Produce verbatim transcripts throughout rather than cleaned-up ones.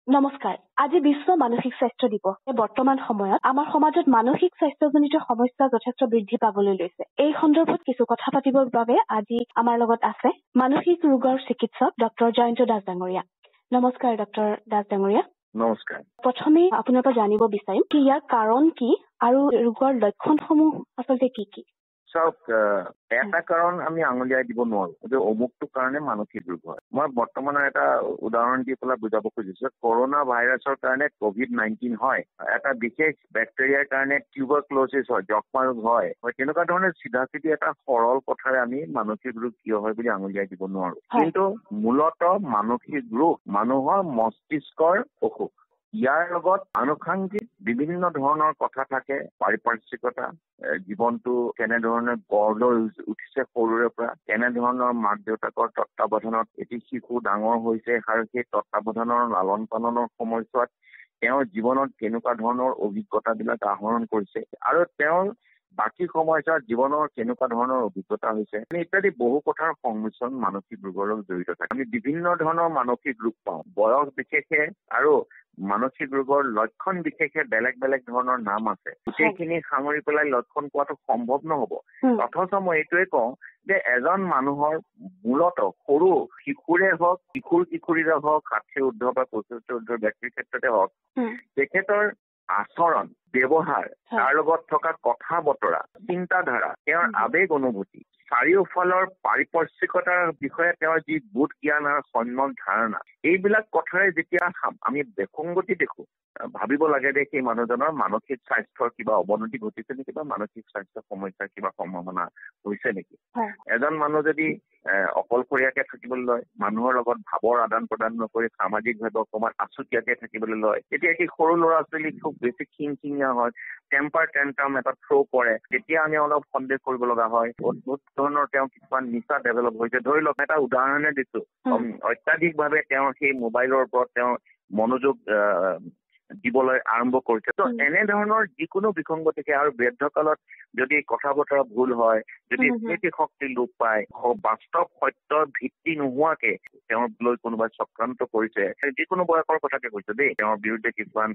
নমস্কাৰ। আজি বিশ্ব মানসিক স্বাস্থ্য দিৱস। বৰ্তমান সময়ত আমাৰ সমাজত মানসিক স্বাস্থ্যজনিত সমস্যা যথেষ্ট বৃদ্ধি পাবলৈ লৈছে। এই সন্দৰ্ভত কিছু কথা পাতিবৰ বাবে আজি আমাৰ লগত আছে মানসিক ৰোগৰ চিকিৎসক ডক্টৰ জয়ন্ত দাস ডাঙৰীয়া। নমস্কাৰ ডক্টৰ দাস ডাঙৰীয়া। নমস্কাৰ। প্ৰথমে আপোনাৰ পৰা জানিব বিচাৰিম কি ইয়াৰ কাৰণ কি আৰু ৰোগৰ লক্ষণসমূহ আচলতে কি কি? চাওক, এটা কাৰণ আমি আঙুলিয়াই দিব নোৱাৰো যে অমুকটো কাৰণে মানসিক ৰোগ হয়। মই বৰ্তমানৰ এটা উদাহৰণ দি পেলাই বুজাব খুজিছো। কৰোনা ভাইৰাছৰ কাৰণে কভিড নাইনটিন হয়, এটা বিশেষ বেক্টেৰিয়াৰ কাৰণে টিউবাৰক্লোচিছ হয়, যক্ষ্মা ৰোগ হয়। তেনেকুৱা ধৰণে চিধা চিধি এটা সৰল কথাৰে আমি মানসিক ৰোগ কিয় হয় বুলি আঙুলিয়াই দিব নোৱাৰো। কিন্তু মূলতঃ মানসিক ৰোগ মানুহৰ মস্তিষ্কৰ অসুখ। ইয়াৰ লগত আনুষংগিক বিভিন্ন ধৰণৰ কথা থাকে। পাৰিপাৰ্শ্বিকতা, জীৱনটো কেনেধৰণে গঢ় লৈ উঠিছে সৰুৰে পৰা, কেনেধৰণৰ মাক দেউতাকৰ তত্বাৱধানত এটি শিশু ডাঙৰ হৈছে আৰু সেই তত্বাৱধানৰ লালন পালনৰ সময়ছোৱাত তেওঁৰ জীৱনত কেনেকুৱা ধৰণৰ অভিজ্ঞতাবিলাক আহৰণ কৰিছে আৰু তেওঁৰ বাকী সময়ছোৱাত জীৱনৰ কেনেকুৱা ধৰণৰ অভিজ্ঞতা হৈছে ইত্যাদি বহু কথাৰ সংমিশ্ৰণ মানসিক ৰোগৰ লগত জড়িত থাকে। আমি বিভিন্ন ধৰণৰ মানসিক ৰোগ পাওঁ, বয়স বিশেষে আৰু মানসিক ৰোগৰ লক্ষণ বিশেষে বেলেগ বেলেগ ধৰণৰ নাম আছে। গোটেইখিনি সামৰি পেলাই লক্ষণ পোৱাটো সম্ভৱ নহব। অথচ মই এইটোৱে কওঁ যে এজন মানুহৰ মূলতঃ সৰু শিশুৰে হওক, কিশোৰ কিশোৰীৰে হওক, ষাঠিৰ ঊৰ্ধ্ব বা পঁচিছৰ ঊৰ্ধ্বৰ ব্যক্তিৰ ক্ষেত্ৰতে হওক, তেখেতৰ আচৰণ, ব্যৱহাৰ, তাৰ লগত থকা কথা বতৰা, চিন্তাধাৰা, তেওঁৰ আৱেগ অনুভূতি, চাৰিওফালৰ পাৰিপাৰ্শ্বিকতাৰ বিষয়ে তেওঁৰ যি বোধ জ্ঞান আৰু সম্যক ধাৰণা, এইবিলাক কথাৰে যেতিয়া আমি বেসংগতি দেখো, ভাবিব লাগে যে সেই মানুহজনৰ মানসিক স্বাস্থ্যৰ কিবা অৱনতি ঘটিছে নেকি বা মানসিক স্বাস্থ্য সমস্যাৰ কিবা সম্ভাৱনা হৈছে নেকি। এজন মানুহ যদি এ অকলশৰীয়াকে থাকিবলৈ লয়, মানুহৰ লগত ভাৱৰ আদান প্ৰদান নকৰি সামাজিকভাৱে অকণমান আছুতীয়াকে থাকিবলৈ লয়, তেতিয়া সেই সৰু ল'ৰা ছোৱালী খুব বেছি খিংখিঙীয়া হয়, টেম্পাৰ টেন্ট্ৰাম এটা থ্ৰ' কৰে, তেতিয়া আমি অলপ সন্দেহ কৰিব লগা হয়। অদ্ভুত ধৰণৰ তেওঁ কিছুমান নিচা ডেভেলপ হৈছে। ধৰি লওক এটা উদাহৰণে দিছো, অত্যাধিকভাৱে তেওঁ সেই মোবাইলৰ ওপৰত তেওঁ মনোযোগ আহ দিবলৈ আৰম্ভ কৰিছে। ত' এনেধৰণৰ যিকোনো বিসংগতিকে আৰু বৃদ্ধকালত যদি কথা বতৰা ভুল হয়, যদি স্মৃতি শক্তি লোপ পায়, বাস্তৱ সত্যৰ ভিত্তি নোহোৱাকে তেওঁৰ লৈ কোনোবাই চক্ৰান্ত কৰিছে, যিকোনো বয়সৰ কথাকে কৈছে দেই, তেওঁৰ বিৰুদ্ধে কিছুমান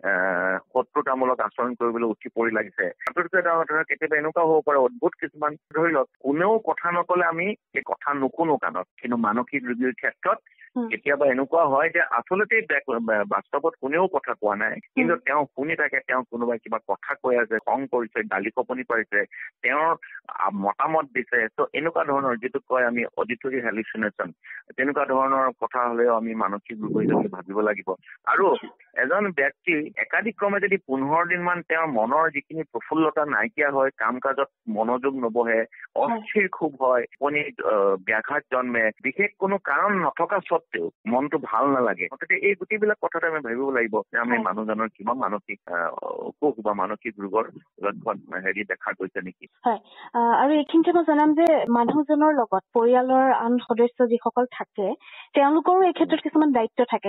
আহ শত্ৰুতামূলক আচৰণ কৰিবলৈ উঠি পৰি লাগিছে। কেতিয়াবা এনেকুৱা হ'ব পাৰে অদ্ভুত কিছুমান, ধৰি লওক কোনেও কথা নকলে আমি সেই কথা নুশুনো কাণত, কিন্তু মানসিক ৰোগীৰ ক্ষেত্ৰত কেতিয়াবা এনেকুৱা হয় যে আচলতে বাস্তৱত কোনেও কথা কোৱা নাই, কিন্তু তেওঁ শুনি থাকে, তেওঁ কোনোবাই কিবা কথা কৈ আছে, খং কৰিছে, গালি খপনি পাৰিছে, তেওঁৰ মতামত দিছে। ত' এনেকুৱা ধৰণৰ যিটো কয় আমি অডিটৰী হেলুচিনেশ্যন, তেনেকুৱা ধৰণৰ কথা হলেও আমি মানসিক ৰোগ হৈছে বুলি ভাবিব লাগিব। আৰু এজন ব্যক্তি একাধিক্ৰমে যদি পোন্ধৰ দিন মান তেওঁৰ মনৰ যিখিনি প্ৰফুল্লতা নাইকিয়া হয়, কাম কাজত মনোযোগ নবহে, অস্থিৰ খুব হয়, টোপনিত ব্যাঘাত জন্মে, বিশেষ কোনো কাৰণ নথকা স্বত্বেও মনটো ভাল নালাগে, গতিকে এই গোটেইবিলাক কথাতে আমি ভাবিব লাগিব যে আমি মানুহজনৰ কিবা মানসিক অসুখ বা মানসিক ৰোগৰ লক্ষণ হেৰি দেখা গৈছে নেকি। হয়, আৰু এইখিনিতে মই জনাম যে মানুহজনৰ লগত পৰিয়ালৰ আন সদস্য যিসকল থাকে তেওঁলোকৰো এই ক্ষেত্ৰত কিছুমান দায়িত্ব থাকে।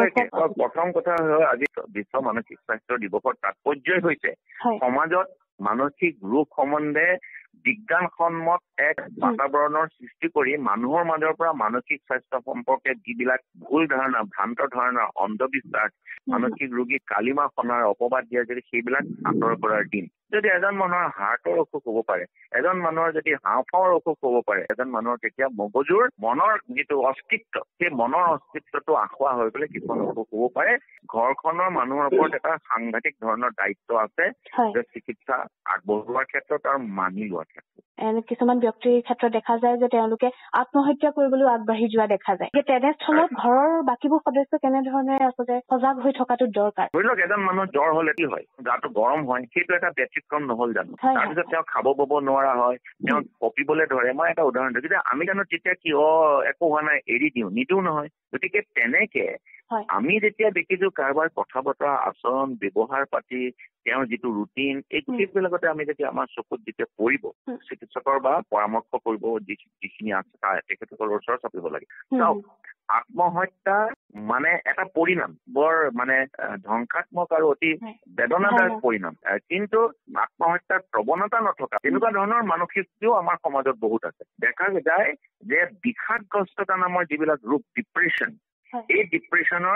প্ৰথম কথা হ'ল আজি বিশ্ব মানসিক স্বাস্থ্য দিৱসৰ তাৎপৰ্যই হৈছে সমাজত মানসিক ৰোগ সম্বন্ধে বিজ্ঞানসন্মত এক বাতাবৰণৰ সৃষ্টি কৰি মানুহৰ মাজৰ পৰা মানসিক স্বাস্থ্য সম্পৰ্কে যিবিলাক ভুল ধাৰণা, ভ্ৰান্ত ধাৰণা, অন্ধবিশ্বাস, মানসিক ৰোগীক কালিমা সনাৰ অপবাদ দিয়া যদি সেইবিলাক আঁতৰ কৰাৰ দিন। যদি এজন মানুহৰ হাৰ্টৰ অসুখ হ'ব পাৰে, এজন মানুহৰ যদি হাওঁফাওৰ অসুখ হ'ব পাৰে, এজন মানুহৰ তেতিয়া মগজুৰ মনৰ যিটো অস্তিত্ব, সেই মনৰ অস্তিত্বটো আখোৱা হৈ পেলাই কিছুমান অসুখ হ'ব পাৰে। ঘৰখনৰ মানুহৰ ওপৰত এটা সাংঘাতিক ধৰণৰ দায়িত্ব আছে যে চিকিৎসা আগবঢ়োৱাৰ ক্ষেত্ৰত আৰু মানি লোৱাৰ ক্ষেত্ৰত। কিছুমান ব্যক্তিৰ ক্ষেত্ৰত দেখা যায় যে তেওঁলোকে আত্মহত্যা কৰিবলৈ আগবাঢ়ি যোৱা দেখা যায়। তেনেস্থলত ঘৰৰ বাকীবোৰ সদস্য কেনেধৰণে আচলতে সজাগ হৈ থকাটো দৰকাৰ। ধৰি লওক এজন মানুহৰ জ্বৰ হলে কি হয়, গাটো গৰম হয়, সেইটো এটা ব্যতিক্ৰম নহল জানো? তাৰপিছত তেওঁ খাব বব নোৱাৰা হয়, তেওঁ কঁপিবলৈ ধৰে। মই এটা উদাহৰণ দিওঁ, যেতিয়া আমি জানো তেতিয়া কি অ একো হোৱা নাই এৰি দিওঁ, নিদিও নহয়। গতিকে তেনেকে আমি যেতিয়া দেখিছো কাৰোবাৰ কথা বতৰা, আচৰণ, ব্যৱহাৰ পাতি, তেওঁৰ যিটো ৰুটিন, এই গোটেইবিলাকতে আমি যেতিয়া আমাৰ চকুত যেতিয়া পৰিব, চিকিৎসকৰ বা পৰামৰ্শ কৰিব যিখিনি আছে তেখেতসকলৰ ওচৰত চাপিব লাগে। চাওক, আত্মহত্যা মানে এটা পৰিণাম, বৰ মানে ধ্বংসাত্মক আৰু অতি বেদনাদায়ক পৰিণাম। কিন্তু আত্মহত্যাৰ প্ৰৱণতা নথকা তেনেকুৱা ধৰণৰ মানসিকও আমাৰ সমাজত বহুত আছে। দেখা যায় যে বিষাদগ্ৰস্ততা নামৰ যিবিলাক ৰোগ, ডিপ্ৰেশ্যন, এই ডিপ্ৰেশ্যনৰ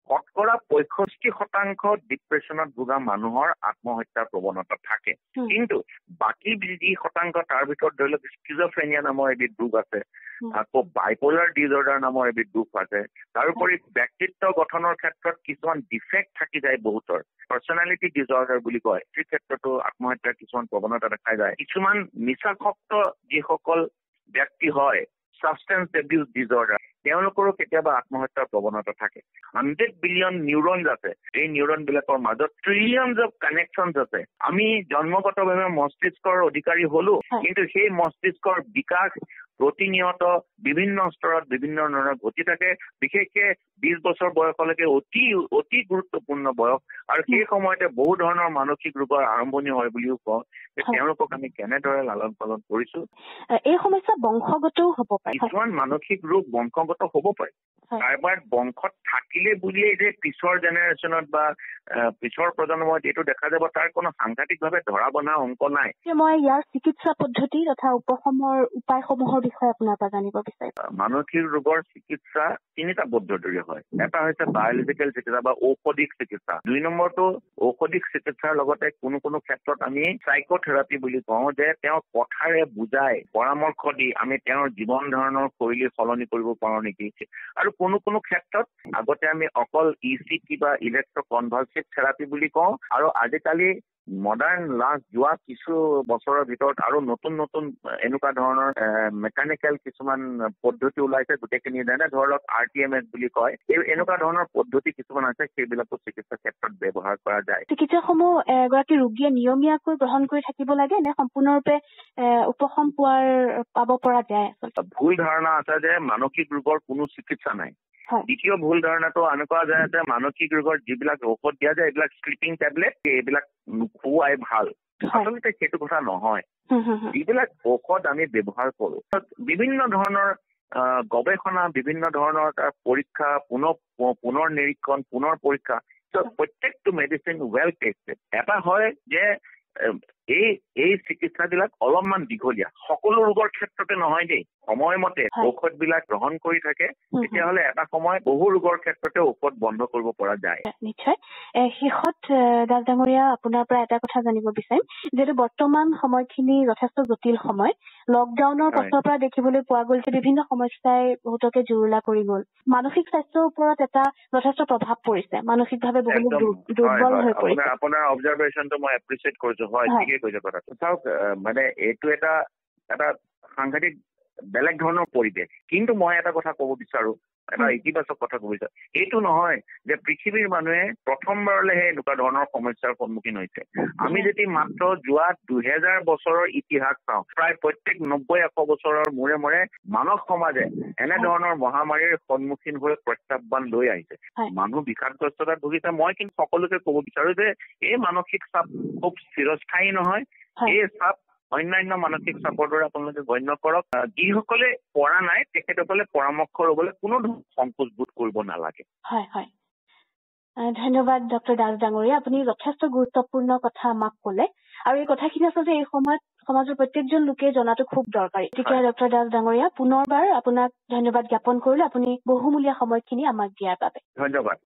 শতকৰা পঁয়ষষ্ঠি শতাংশ ডিপ্ৰেশ্যনত ভোগা মানুহৰ আত্মহত্যাৰ প্ৰৱণতা থাকে। কিন্তু বাকী যি শতাংশ তাৰ ভিতৰত ধৰি লওক স্কিজোফ্ৰেনিয়া নামৰ এবিধ ৰোগ আছে, আকৌ বাইপলাৰ ডিজৰ্ডাৰ নামৰ এবিধ ৰোগ আছে, তাৰোপৰি ব্যক্তিত্ব গঠনৰ ক্ষেত্ৰত কিছুমান ডিফেক্ট থাকি যায় বহুতৰ, পাৰ্চনেলিটি ডিজৰ্ডাৰ বুলি কয়, সেই ক্ষেত্ৰতো আত্মহত্যাৰ কিছুমান প্ৰৱণতা দেখা যায়। কিছুমান নিচাসক্ত যিসকল ব্যক্তি হয়, ছাবষ্টেন্স এবিউজ ডিজৰ্ডাৰ, তেওঁলোকৰো কেতিয়াবা আত্মহত্যাৰ প্ৰৱণতা থাকে। হাণ্ড্ৰেড বিলিয়ন নিউৰনছ আছে, এই নিউৰন বিলাকৰ মাজত ট্ৰিলিয়নছ অফ কানেকশ্যনছ আছে। আমি জন্মগতভাৱে মস্তিষ্কৰ অধিকাৰী হলো, কিন্তু সেই মস্তিষ্কৰ বিকাশ প্ৰতিনিয়ত বিভিন্ন স্তৰত বিভিন্ন ধৰণৰ ঘটি থাকে। বিশেষকে বিশ বছৰ বয়সলৈকে অতি অতি গুৰুত্বপূৰ্ণ বয়স, আৰু সেই সময়তে বহু ধৰণৰ মানসিক ৰোগৰ আৰম্ভণি হয় বুলিও কওঁ। তেওঁলোকক আমি কেনেদৰে লালন পালন কৰিছো। এই সমস্যা বংশগতও হ'ব পাৰে। কিছুমান মানসিক ৰোগ বংশগত হ'ব পাৰে। কাৰোবাৰ বংশত থাকিলে বুলিয়েই যে পিছৰ জেনেৰেশ্যনত বা পিছৰ প্ৰজন্মত এইটো দেখা যাব তাৰ কোনো সাংঘাতিকভাৱে ধৰা বন্ধা অংক নাই। মই ইয়াৰ চিকিৎসা পদ্ধতি তথা উপশমৰ উপায়সমূহৰ বিষয়ে আপোনাৰ পৰা জানিব বিচাৰিছো। মানসিক ৰোগৰ চিকিৎসা তিনিটা পদ্ধতিৰে হয়। এটা হৈছে বায়লজিকেল চিকিৎসা বা ঔষধিক চিকিৎসা। দুই নম্বৰটো ঔষধিক চিকিৎসাৰ লগতে কোনো কোনো ক্ষেত্ৰত আমি চাইকোথেৰাপি বুলি কওঁ, যে তেওঁক কথাৰে বুজাই পৰামৰ্শ দি আমি তেওঁৰ জীৱন ধাৰণৰ শৈলী সলনি কৰিব পাৰোঁ নেকি। আৰু কোনো কোনো ক্ষেত্ৰত আগতে আমি অকল ই চি টি বা ইলেক্ট্ৰ কনভালচিভ থেৰাপি বুলি কওঁ, আৰু আজিকালি মডাৰ্ণ লাষ্ট যোৱা কিছু বছৰৰ ভিতৰত আৰু নতুন নতুন এনেকুৱা ধৰণৰ মেকানিকেল কিছুমান পদ্ধতি ওলাইছে, গোটেইখিনি যেনে ধৰক আৰ টি এম এছ বুলি কয়, এই এনেকুৱা ধৰণৰ পদ্ধতি কিছুমান আছে, সেইবিলাকো চিকিৎসা ক্ষেত্ৰত ব্যৱহাৰ কৰা যায়। চিকিৎসাসমূহ এগৰাকী ৰোগীয়ে নিয়মীয়াকৈ গ্ৰহণ কৰি থাকিব লাগে নে সম্পূৰ্ণৰূপে উপশম পোৱাৰ পাব পৰা যায়? ভুল ধাৰণা আছে যে মানসিক ৰোগৰ কোনো চিকিৎসা নাই। দ্বিতীয় ভুল ধাৰণাটো এনেকুৱা যায় যে মানসিক ৰোগৰ যিবিলাক ঔষধ দিয়া যায় এইবিলাক স্লিপিং টেবলেট, এইবিলাক খুৱাই ভাল। আচলতে সেইটো কথা নহয়। যিবিলাক ঔষধ আমি ব্যৱহাৰ কৰো, বিভিন্ন ধৰণৰ গৱেষণা, বিভিন্ন ধৰণৰ পৰীক্ষা, পুনৰ পুনৰ নিৰীক্ষণ, পুনৰ পৰীক্ষা, প্ৰত্যেকটো মেডিচিন ৱেল টেষ্টেড। এটা হয় যে এই এই চিকিৎসাবিলাক অলপমান দীঘলীয়া, সকলো ৰোগৰ ক্ষেত্ৰতে নহয় দেই। সময়মতে ঔষধ বিলাক গ্ৰহণ কৰি থাকে, তেতিয়াহ'লে এটা সময় বহু ৰোগৰ ক্ষেত্ৰতে ঔষধ বন্ধ কৰিব পৰা যায়। নিশ্চয়। শেষত দাস ডাঙৰীয়া, আপোনাৰ পৰা এটা কথা জানিব বিচাৰিম, যিহেতু বৰ্তমান সময়খিনি যথেষ্ট জটিল সময়, লকডাউনৰ পাছৰ পৰা দেখিবলৈ পোৱা গ'ল যে বিভিন্ন সমস্যাই বহুতকে জুৰুলা কৰি গ'ল। মানসিক স্বাস্থ্যৰ ওপৰত এটা যথেষ্ট প্ৰভাৱ পৰিছে, মানসিকভাৱে বহু দুৰ্বল হৈ পৰিছে। আপোনাৰ অবজাৰভেশ্যনটো মই এপ্ৰিচিয়েট কৰিছো। হয়, ঠিকেই কৈছে কথাটো। চাওক, মানে এইটো এটা এটা সাংঘাতিক বেলেগ ধৰণৰ পৰিৱেশ। কিন্তু মই এটা কথা ক'ব বিচাৰো, এটা ইতিবাচক কথা ক'ব বিচাৰো, এইটো নহয় যে পৃথিৱীৰ মানুহে প্ৰথমবাৰলৈহে এনেকুৱা ধৰণৰ সমস্যাৰ সন্মুখীন হৈছে। আমি যদি মাত্ৰ যোৱা দুহেজাৰ বছৰৰ ইতিহাস চাওঁ, প্ৰায় প্ৰত্যেক নব্বৈ এশ বছৰৰ মূৰে মূৰে মানৱ সমাজে এনেধৰণৰ মহামাৰীৰ সন্মুখীন হৈ প্ৰত্যাহ্বান লৈ আহিছে। মানুহ বিষাদগ্ৰস্ততাত ভুগিছে। মই কিন্তু সকলোকে ক'ব বিচাৰো যে এই মানসিক চাপ খুব চিৰস্থায়ী নহয়। এই চাপ অন্যান্য মানসিক চাপৰ দৰে আপোনালোকে গণ্য কৰক। যিসকলে পৰা নাই তেখেতসকলে পৰামৰ্শ ল'বলৈ কোনো সংকোচ বোধ কৰিব নালাগে। হয় হয়, ধন্যবাদ ডক্টৰ দাস ডাঙৰীয়া, আপুনি যথেষ্ট গুৰুত্বপূৰ্ণ কথা আমাক ক'লে, আৰু এই কথাখিনি আচলতে এই সময়ত সমাজৰ প্ৰত্যেকজন লোকে জনাটো খুব দৰকাৰী। গতিকে ডক্টৰ দাস ডাঙৰীয়া, পুনৰবাৰ আপোনাক ধন্যবাদ জ্ঞাপন কৰিলো, আপুনি বহুমূলীয়া সময়খিনি আমাক দিয়াৰ বাবে। ধন্যবাদ।